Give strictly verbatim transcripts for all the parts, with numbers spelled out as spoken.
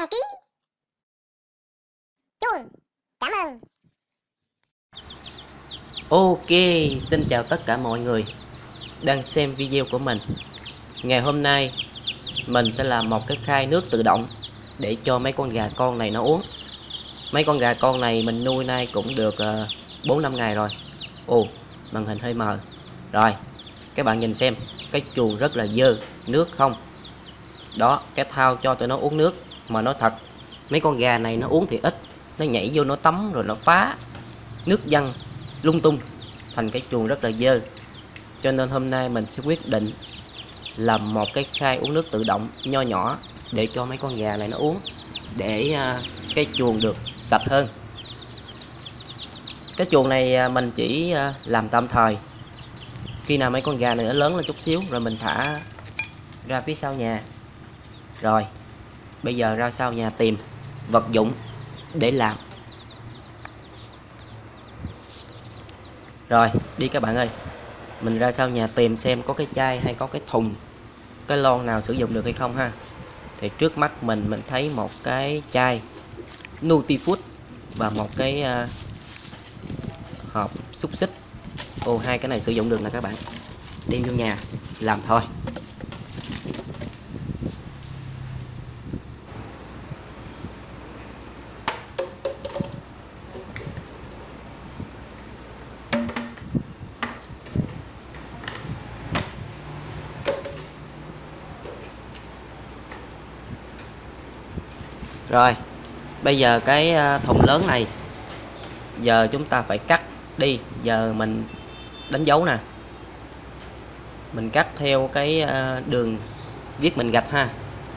đăng ký chuông. Cảm ơn. Ok, xin chào tất cả mọi người đang xem video của mình. Ngày hôm nay mình sẽ làm một cái khay nước tự động để cho mấy con gà con này nó uống. Mấy con gà con này mình nuôi nay cũng được bốn năm ngày rồi. Ồ, màn hình hơi mờ. Rồi, các bạn nhìn xem, cái chuồng rất là dơ, nước không. Đó, cái thao cho tụi nó uống nước. Mà nói thật, mấy con gà này nó uống thì ít, nó nhảy vô nó tắm rồi nó phá, nước văng lung tung, thành cái chuồng rất là dơ. Cho nên hôm nay mình sẽ quyết định làm một cái khay uống nước tự động nho nhỏ để cho mấy con gà này nó uống, để uh, cái chuồng được sạch hơn. Cái chuồng này uh, mình chỉ uh, làm tạm thời, khi nào mấy con gà này nó lớn lên chút xíu rồi mình thả ra phía sau nhà. Rồi bây giờ ra sau nhà tìm vật dụng để làm. Rồi đi các bạn ơi, mình ra sau nhà tìm xem có cái chai hay có cái thùng, cái lon nào sử dụng được hay không ha. Thì trước mắt mình mình thấy một cái chai Nutifood và một cái uh, hộp xúc xích. Ồ, hai cái này sử dụng được nè các bạn. Đem vô nhà làm thôi. Rồi, bây giờ cái thùng lớn này giờ chúng ta phải cắt đi. Giờ mình đánh dấu nè. Mình cắt theo cái đường viết mình gạch ha.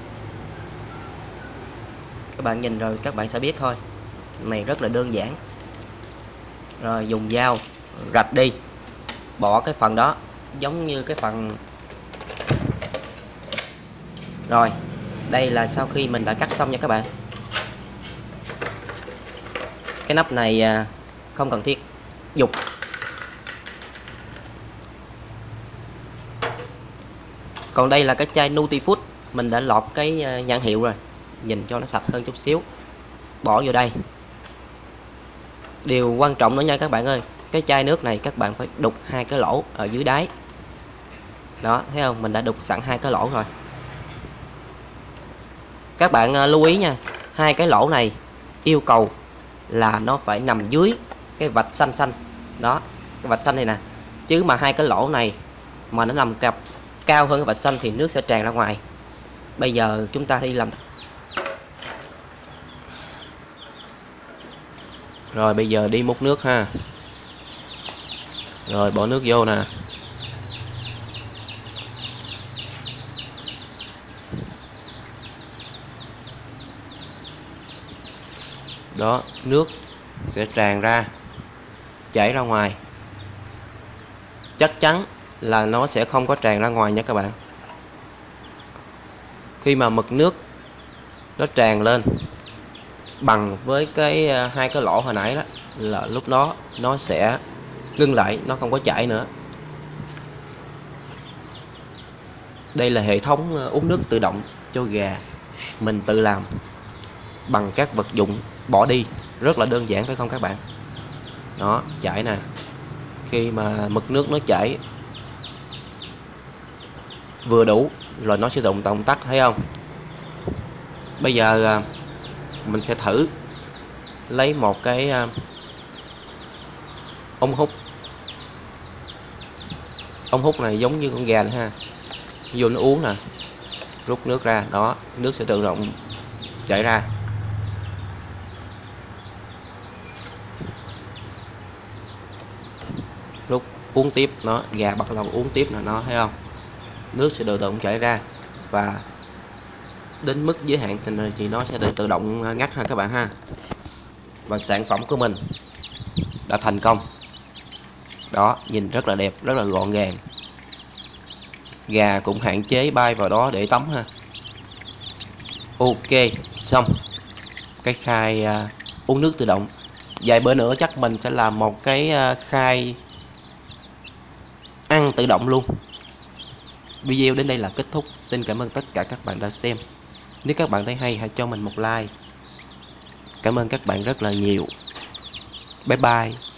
Các bạn nhìn rồi các bạn sẽ biết thôi. Này rất là đơn giản. Rồi dùng dao rạch đi. Bỏ cái phần đó giống như cái phần. Rồi, đây là sau khi mình đã cắt xong nha các bạn. Cái nắp này không cần thiết dục. Còn đây là cái chai Nutifood, mình đã lọt cái nhãn hiệu rồi, nhìn cho nó sạch hơn chút xíu. Bỏ vô đây. Điều quan trọng nữa nha các bạn ơi, cái chai nước này các bạn phải đục hai cái lỗ ở dưới đáy. Đó, thấy không? Mình đã đục sẵn hai cái lỗ rồi. Các bạn lưu ý nha, hai cái lỗ này yêu cầu là nó phải nằm dưới cái vạch xanh xanh. Đó, cái vạch xanh này nè. Chứ mà hai cái lỗ này mà nó nằm cặp cao hơn cái vạch xanh thì nước sẽ tràn ra ngoài. Bây giờ chúng ta đi làm. Rồi bây giờ đi múc nước ha. Rồi bỏ nước vô nè. Đó, nước sẽ tràn ra, chảy ra ngoài. Chắc chắn là nó sẽ không có tràn ra ngoài nha các bạn. Khi mà mực nước nó tràn lên bằng với cái hai cái lỗ hồi nãy đó, là lúc đó nó sẽ ngưng lại, nó không có chảy nữa. Đây là hệ thống uống nước tự động cho gà, mình tự làm bằng các vật dụng bỏ đi, rất là đơn giản phải không các bạn. Đó, chảy nè. Khi mà mực nước nó chảy vừa đủ rồi nó sẽ động động tắt, thấy không? Bây giờ mình sẽ thử lấy một cái ống hút. Ống hút này giống như con gà nữa ha. Vô nó uống nè, rút nước ra, đó, nước sẽ tự động chảy ra. Rút uống tiếp, nó gà bắt đầu uống tiếp là nó, thấy không? Nước sẽ tự động chảy ra và đến mức giới hạn thì nó sẽ tự động ngắt ha các bạn ha. Và sản phẩm của mình đã thành công. Đó, nhìn rất là đẹp, rất là gọn gàng. Gà cũng hạn chế bay vào đó để tắm ha. Ok, xong cái khay uh, uống nước tự động. Vài bữa nữa chắc mình sẽ làm một cái uh, khay ăn tự động luôn. Video đến đây là kết thúc. Xin cảm ơn tất cả các bạn đã xem. Nếu các bạn thấy hay, hãy cho mình một like. Cảm ơn các bạn rất là nhiều. Bye bye.